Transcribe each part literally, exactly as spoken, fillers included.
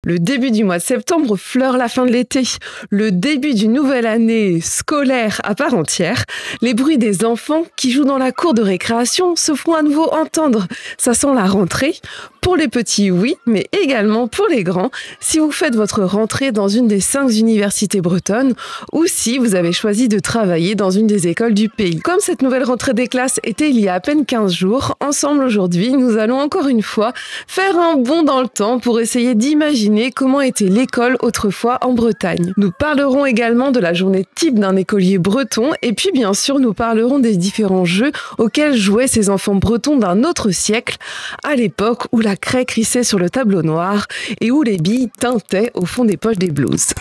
Le début du mois de septembre fleure la fin de l'été, le début d'une nouvelle année scolaire à part entière. Les bruits des enfants qui jouent dans la cour de récréation se font à nouveau entendre. Ça sent la rentrée. Pour les petits, oui, mais également pour les grands, si vous faites votre rentrée dans une des cinq universités bretonnes ou si vous avez choisi de travailler dans une des écoles du pays. Comme cette nouvelle rentrée des classes était il y a à peine quinze jours, ensemble aujourd'hui, nous allons encore une fois faire un bond dans le temps pour essayer d'imaginer comment était l'école autrefois en Bretagne. Nous parlerons également de la journée type d'un écolier breton et puis bien sûr nous parlerons des différents jeux auxquels jouaient ces enfants bretons d'un autre siècle, à l'époque où la craie crissait sur le tableau noir et où les billes tintaient au fond des poches des blouses.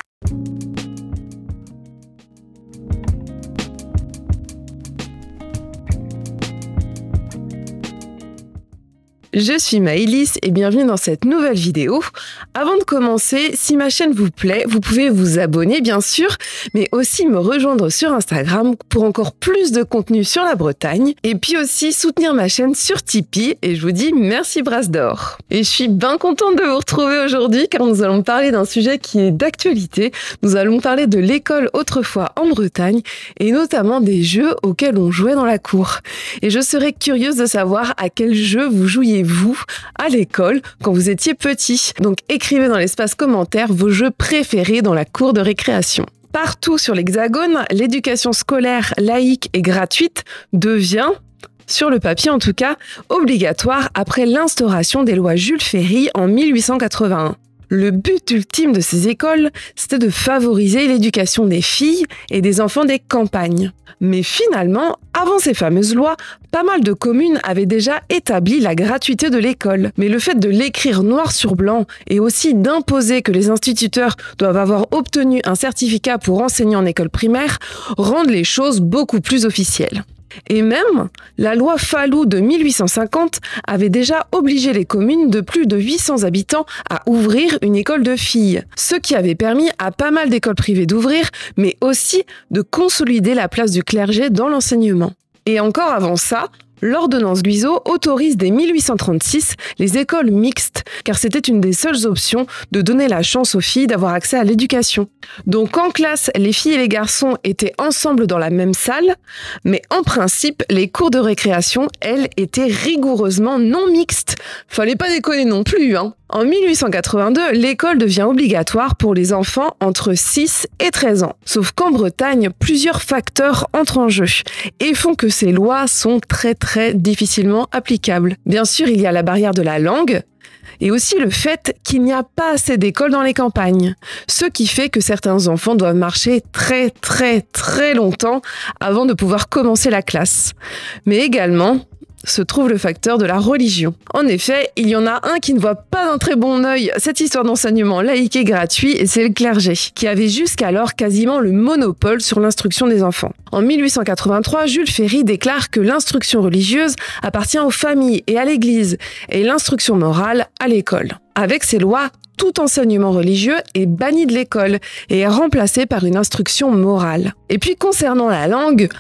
Je suis Maëlys et bienvenue dans cette nouvelle vidéo. Avant de commencer, si ma chaîne vous plaît, vous pouvez vous abonner bien sûr, mais aussi me rejoindre sur Instagram pour encore plus de contenu sur la Bretagne et puis aussi soutenir ma chaîne sur Tipeee et je vous dis merci Brasse d'Or. Et je suis bien contente de vous retrouver aujourd'hui car nous allons parler d'un sujet qui est d'actualité. Nous allons parler de l'école autrefois en Bretagne et notamment des jeux auxquels on jouait dans la cour. Et je serais curieuse de savoir à quel jeu vous jouiez vous à l'école quand vous étiez petit. Donc écrivez dans l'espace commentaire vos jeux préférés dans la cour de récréation. Partout sur l'Hexagone, l'éducation scolaire laïque et gratuite devient, sur le papier en tout cas, obligatoire après l'instauration des lois Jules Ferry en mille huit cent quatre-vingt-un. Le but ultime de ces écoles, c'était de favoriser l'éducation des filles et des enfants des campagnes. Mais finalement, avant ces fameuses lois, pas mal de communes avaient déjà établi la gratuité de l'école. Mais le fait de l'écrire noir sur blanc et aussi d'imposer que les instituteurs doivent avoir obtenu un certificat pour enseigner en école primaire rendent les choses beaucoup plus officielles. Et même, la loi Fallou de mille huit cent cinquante avait déjà obligé les communes de plus de huit cents habitants à ouvrir une école de filles, ce qui avait permis à pas mal d'écoles privées d'ouvrir, mais aussi de consolider la place du clergé dans l'enseignement. Et encore avant ça, l'ordonnance Guizot autorise dès mille huit cent trente-six les écoles mixtes, car c'était une des seules options de donner la chance aux filles d'avoir accès à l'éducation. Donc en classe, les filles et les garçons étaient ensemble dans la même salle, mais en principe, les cours de récréation, elles, étaient rigoureusement non mixtes. Fallait pas déconner non plus, hein. En mille huit cent quatre-vingt-deux, l'école devient obligatoire pour les enfants entre six et treize ans. Sauf qu'en Bretagne, plusieurs facteurs entrent en jeu et font que ces lois sont très très difficilement applicables. Bien sûr, il y a la barrière de la langue et aussi le fait qu'il n'y a pas assez d'écoles dans les campagnes. Ce qui fait que certains enfants doivent marcher très très très longtemps avant de pouvoir commencer la classe. Mais également, se trouve le facteur de la religion. En effet, il y en a un qui ne voit pas d'un très bon œil cette histoire d'enseignement laïque et gratuit, et c'est le clergé, qui avait jusqu'alors quasiment le monopole sur l'instruction des enfants. En mille huit cent quatre-vingt-trois, Jules Ferry déclare que l'instruction religieuse appartient aux familles et à l'Église, et l'instruction morale à l'école. Avec ces lois, tout enseignement religieux est banni de l'école et est remplacé par une instruction morale. Et puis concernant la langue,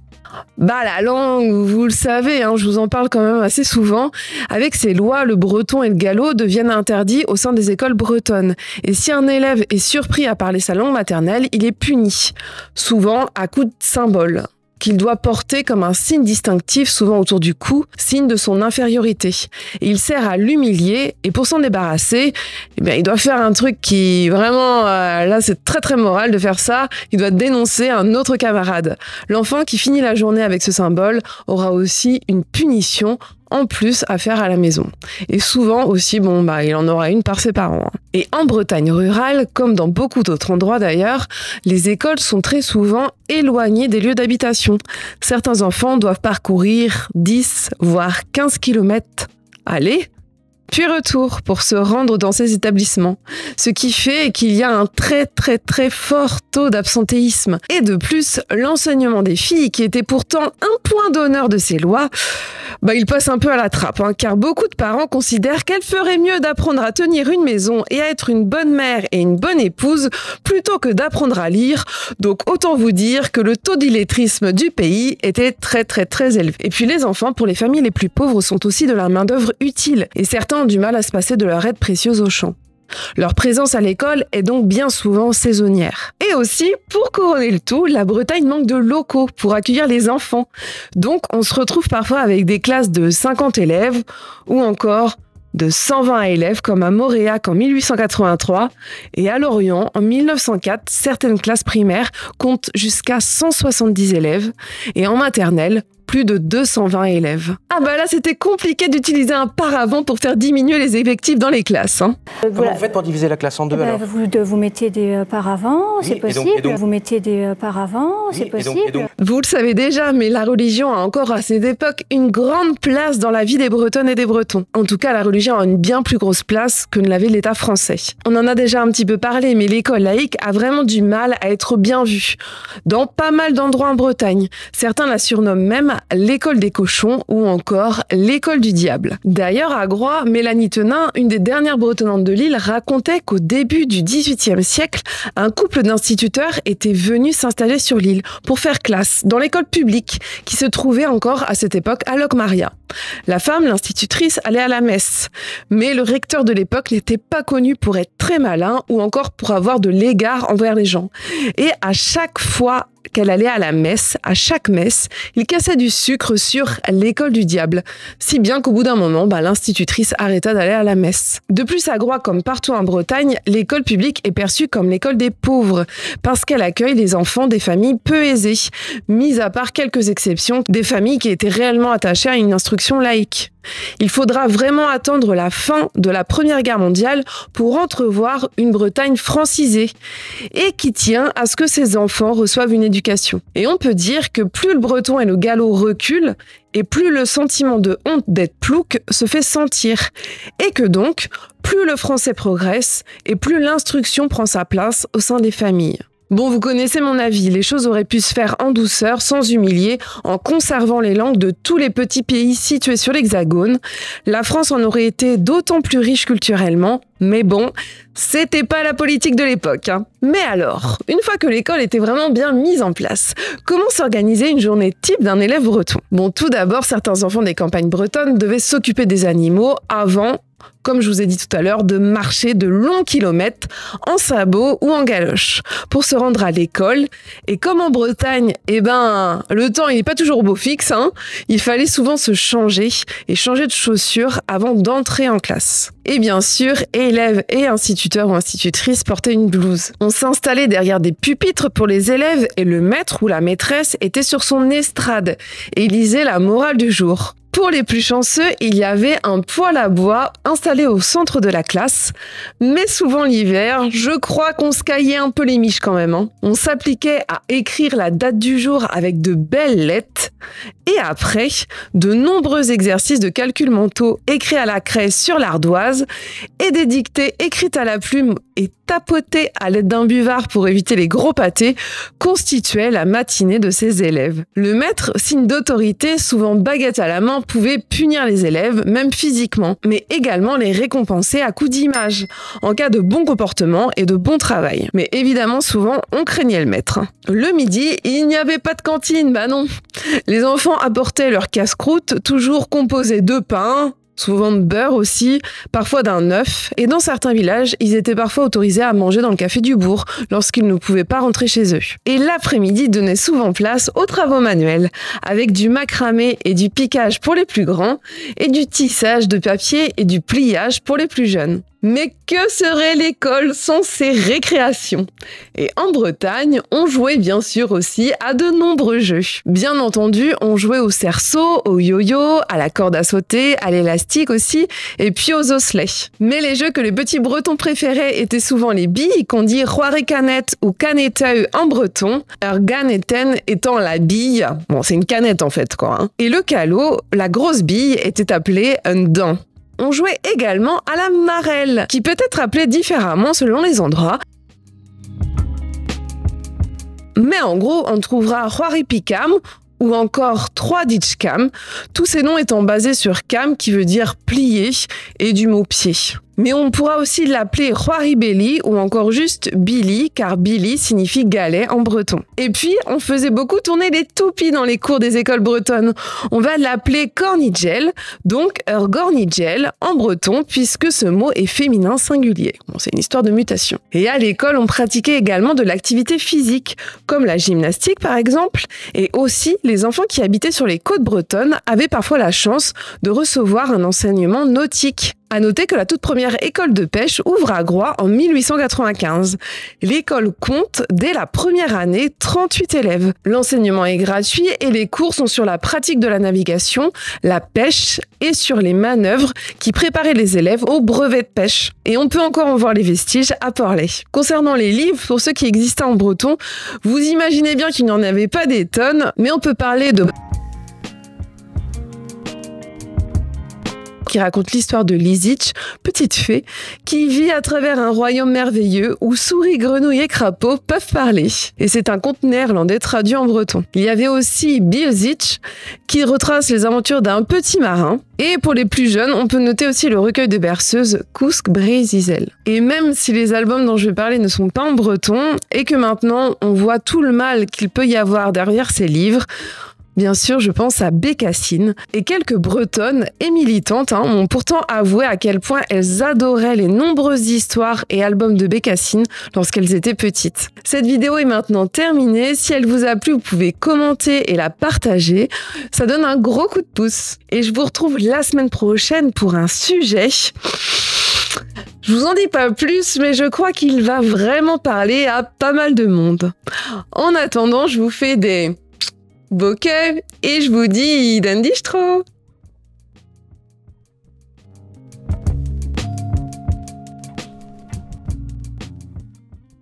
Bah la langue, vous le savez, hein, je vous en parle quand même assez souvent. Avec ces lois, le breton et le gallo deviennent interdits au sein des écoles bretonnes. Et si un élève est surpris à parler sa langue maternelle, il est puni, souvent à coups de symboles qu'il doit porter comme un signe distinctif, souvent autour du cou, signe de son infériorité. Et il sert à l'humilier, et pour s'en débarrasser, eh bien, il doit faire un truc qui, vraiment, euh, là c'est très très moral de faire ça, il doit dénoncer un autre camarade. L'enfant qui finit la journée avec ce symbole aura aussi une punition en plus à faire à la maison. Et souvent aussi, bon, bah, il en aura une par ses parents. Et en Bretagne rurale, comme dans beaucoup d'autres endroits d'ailleurs, les écoles sont très souvent éloignées des lieux d'habitation. Certains enfants doivent parcourir dix, voire quinze kilomètres aller, puis retour pour se rendre dans ces établissements. Ce qui fait qu'il y a un très très très fort taux d'absentéisme. Et de plus, l'enseignement des filles, qui était pourtant un point d'honneur de ces lois, bah, il passe un peu à la trappe, hein, car beaucoup de parents considèrent qu'elle ferait mieux d'apprendre à tenir une maison et à être une bonne mère et une bonne épouse plutôt que d'apprendre à lire. Donc autant vous dire que le taux d'illettrisme du pays était très très très élevé. Et puis les enfants, pour les familles les plus pauvres, sont aussi de la main-d'œuvre utile, et certains ont du mal à se passer de leur aide précieuse au champ. Leur présence à l'école est donc bien souvent saisonnière. Et aussi, pour couronner le tout, la Bretagne manque de locaux pour accueillir les enfants. Donc on se retrouve parfois avec des classes de cinquante élèves ou encore de cent vingt élèves comme à Moréac en mille huit cent quatre-vingt-trois et à Lorient en mille neuf cent quatre, certaines classes primaires comptent jusqu'à cent soixante-dix élèves et en maternelle, plus de deux cent vingt élèves. Ah bah là, c'était compliqué d'utiliser un paravent pour faire diminuer les effectifs dans les classes. Hein. Comment voilà. vous faites pour diviser la classe en deux eh ben, alors vous, de, vous mettez des paravents, oui, c'est possible. Et donc, et donc... Vous mettez des paravents, oui, c'est possible. Et donc, et donc... Vous le savez déjà, mais la religion a encore à cette époque une grande place dans la vie des Bretonnes et des Bretons. En tout cas, la religion a une bien plus grosse place que ne l'avait l'État français. On en a déjà un petit peu parlé, mais l'école laïque a vraiment du mal à être bien vue. Dans pas mal d'endroits en Bretagne, certains la surnomment même l'école des cochons ou encore l'école du diable. D'ailleurs, à Groix, Mélanie Tenin, une des dernières bretonnantes de l'île, racontait qu'au début du dix-huitième siècle, un couple d'instituteurs était venu s'installer sur l'île pour faire classe dans l'école publique qui se trouvait encore à cette époque à Locmaria. La femme, l'institutrice, allait à la messe, mais le recteur de l'époque n'était pas connu pour être très malin ou encore pour avoir de l'égard envers les gens. Et à chaque fois qu'elle allait à la messe, à chaque messe, il cassait du sucre sur l'école du diable, si bien qu'au bout d'un moment, bah, l'institutrice arrêta d'aller à la messe. De plus, à Groix, comme partout en Bretagne, l'école publique est perçue comme l'école des pauvres, parce qu'elle accueille les enfants des familles peu aisées, mis à part quelques exceptions, des familles qui étaient réellement attachées à une instruction laïque. Il faudra vraiment attendre la fin de la Première Guerre mondiale pour entrevoir une Bretagne francisée et qui tient à ce que ses enfants reçoivent une éducation. Et on peut dire que plus le breton et le gallo reculent, et plus le sentiment de honte d'être plouc se fait sentir. Et que donc, plus le français progresse et plus l'instruction prend sa place au sein des familles. Bon, vous connaissez mon avis, les choses auraient pu se faire en douceur, sans humilier, en conservant les langues de tous les petits pays situés sur l'Hexagone. La France en aurait été d'autant plus riche culturellement, mais bon, c'était pas la politique de l'époque. Hein. Mais alors, une fois que l'école était vraiment bien mise en place, comment s'organisait une journée type d'un élève breton? Bon, tout d'abord, certains enfants des campagnes bretonnes devaient s'occuper des animaux avant, comme je vous ai dit tout à l'heure, de marcher de longs kilomètres en sabots ou en galoche pour se rendre à l'école. Et comme en Bretagne, eh ben, le temps il n'est pas toujours beau fixe, hein, il fallait souvent se changer et changer de chaussures avant d'entrer en classe. Et bien sûr, élèves et instituteurs ou institutrices portaient une blouse. On s'installait derrière des pupitres pour les élèves et le maître ou la maîtresse était sur son estrade et lisait la morale du jour. Pour les plus chanceux, il y avait un poêle à bois installé au centre de la classe. Mais souvent l'hiver, je crois qu'on se caillait un peu les miches quand même. Hein. On s'appliquait à écrire la date du jour avec de belles lettres. Et après, de nombreux exercices de calcul mentaux écrits à la craie sur l'ardoise et des dictées écrites à la plume et tapotées à l'aide d'un buvard pour éviter les gros pâtés constituaient la matinée de ces élèves. Le maître, signe d'autorité, souvent baguette à la main, pouvait punir les élèves, même physiquement, mais également les récompenser à coups d'image, en cas de bon comportement et de bon travail. Mais évidemment, souvent, on craignait le maître. Le midi, il n'y avait pas de cantine, bah non. Les enfants apportaient leur casse-croûte, toujours composé de pain, souvent de beurre aussi, parfois d'un œuf, et dans certains villages, ils étaient parfois autorisés à manger dans le café du bourg lorsqu'ils ne pouvaient pas rentrer chez eux. Et l'après-midi donnait souvent place aux travaux manuels, avec du macramé et du piquage pour les plus grands, et du tissage de papier et du pliage pour les plus jeunes. Mais que serait l'école sans ses récréations? Et en Bretagne, on jouait bien sûr aussi à de nombreux jeux. Bien entendu, on jouait au cerceau, au yo-yo, à la corde à sauter, à l'élastique aussi, et puis aux osselets. Mais les jeux que les petits bretons préféraient étaient souvent les billes, qu'on dit roire canette ou caneteu en breton, alors ganeten étant la bille, bon c'est une canette en fait quoi. Hein. Et le calot, la grosse bille, était appelée un dent. On jouait également à la marelle, qui peut être appelée différemment selon les endroits. Mais en gros, on trouvera Roaripicam ou encore Trois Ditchcam, tous ces noms étant basés sur cam qui veut dire plier et du mot pied. Mais on pourra aussi l'appeler Roiribelli ou encore juste Billy, car Billy signifie galet en breton. Et puis, on faisait beaucoup tourner les toupies dans les cours des écoles bretonnes. On va l'appeler Cornigel, donc Ur Gornigel en breton, puisque ce mot est féminin singulier. Bon, c'est une histoire de mutation. Et à l'école, on pratiquait également de l'activité physique, comme la gymnastique par exemple, et aussi les enfants qui habitaient sur les côtes bretonnes avaient parfois la chance de recevoir un enseignement nautique. À noter que la toute première école de pêche ouvre à Groix en mille huit cent quatre-vingt-quinze. L'école compte, dès la première année, trente-huit élèves. L'enseignement est gratuit et les cours sont sur la pratique de la navigation, la pêche et sur les manœuvres qui préparaient les élèves au brevet de pêche. Et on peut encore en voir les vestiges à Porlet. Concernant les livres, pour ceux qui existaient en breton, vous imaginez bien qu'il n'y en avait pas des tonnes, mais on peut parler de... qui raconte l'histoire de Lizitch, petite fée, qui vit à travers un royaume merveilleux où souris, grenouilles et crapauds peuvent parler. Et c'est un conte néerlandais traduit en breton. Il y avait aussi Bilzitch, qui retrace les aventures d'un petit marin. Et pour les plus jeunes, on peut noter aussi le recueil de berceuses Kousk Brézizel. Et même si les albums dont je vais parler ne sont pas en breton, et que maintenant on voit tout le mal qu'il peut y avoir derrière ces livres, bien sûr, je pense à Bécassine. Et quelques bretonnes et militantes hein, ont pourtant avoué à quel point elles adoraient les nombreuses histoires et albums de Bécassine lorsqu'elles étaient petites. Cette vidéo est maintenant terminée. Si elle vous a plu, vous pouvez commenter et la partager. Ça donne un gros coup de pouce. Et je vous retrouve la semaine prochaine pour un sujet... Je vous en dis pas plus, mais je crois qu'il va vraiment parler à pas mal de monde. En attendant, je vous fais des... bokeh et je vous dis, dan dich tro!